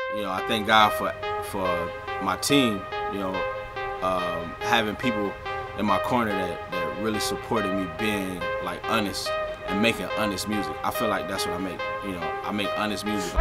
You know, I thank God for my team. You know, having people in my corner that really supported me being like honest and making honest music. I feel like that's what I make. You know, I make honest music.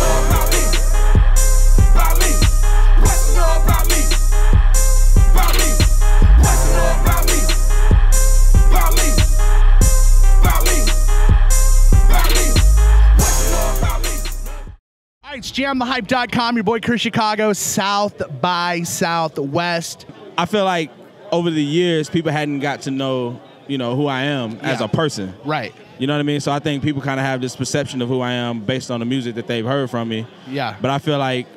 It's jamthehype.com, your boy Chris Chicago, South by Southwest. I feel like over the years, people hadn't got to know, you know, who I am as a person. Right. You know what I mean? So I think people kind of have this perception of who I am based on the music that they've heard from me. Yeah. But I feel like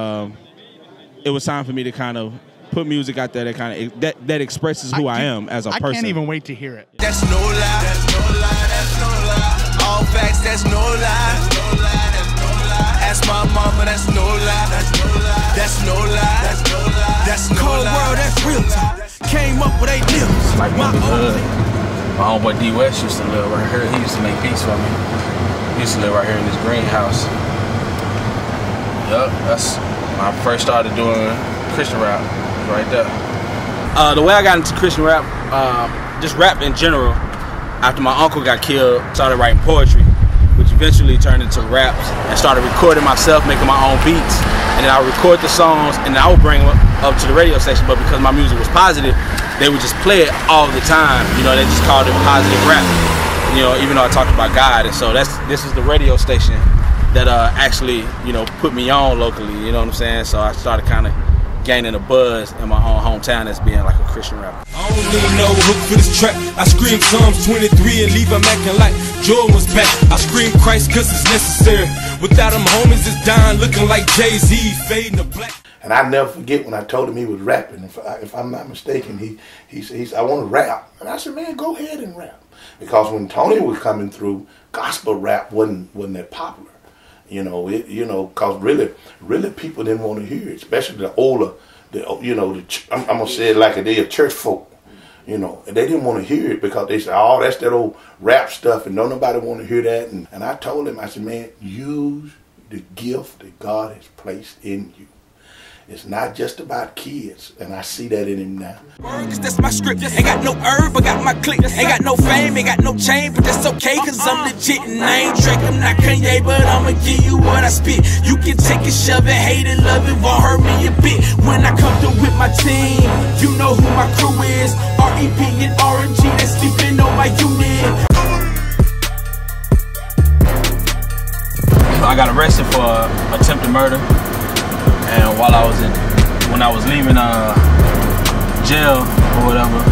it was time for me to kind of put music out there that kind of that expresses who I am as a person. I can't even wait to hear it. That's no lie. That's no lie. That's no lie. All facts. That's no lie. That's no lie. That's no lie. Ask my mama. That's no lie. That's no lie. That's no lie. That's no lie. That's no cold lie. World. That's real talk. Came up with 8 limbs. Like my homeboy D West used to live right here. He used to make beats for me. He used to live right here in this greenhouse. Yup, that's when I first started doing Christian rap. Right there. The way I got into Christian rap, just rap in general, after my uncle got killed, started writing poetry, which eventually turned into raps, and started recording myself, making my own beats, and then I would record the songs, and then I would bring them up to the radio station, but because my music was positive, they would just play it all the time. You know, they just called it positive rap. You know, even though I talked about God, and so this is the radio station that actually, you know, put me on locally. You know what I'm saying? So I started kind of gaining a buzz in my own hometown as being like a Christian rapper. I don't need no hook for this track. I scream Psalms 23 and leave them acting like Jordan was back. I scream Christ cause it's necessary. Without them homies it's dying looking like Jay-Z fading to black. And I never forget when I told him he was rapping. If I'm not mistaken, he said, I want to rap. And I said, man, go ahead and rap. Because when Tony was coming through, gospel rap wasn't that popular. You know, cause really people didn't want to hear it, especially the older, I'm gonna say it like it is, church folk. You know, and they didn't want to hear it because they said, oh, that's that old rap stuff, and don't nobody want to hear that. And I told him, I said, man, use the gift that God has placed in you. It's not just about kids, and I see that in him now. Cause that's my script. Ain't got no herb, I got my clique. Ain't got no fame, ain't got no chain, but that's okay, cause I'm legit and I ain't Drake, I'm not Kanye, but I'ma give you what I spit. You can take it, shove it, hate it, love it, won't hurt me a bit. When I come through with my team, you know who my crew is. R.E.P. and R&G, they sleeping on my unit. So I got arrested for attempted murder. And while when I was leaving jail or whatever,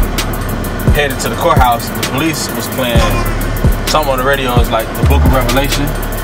headed to the courthouse, the police was playing something on the radio. It was like the Book of Revelation.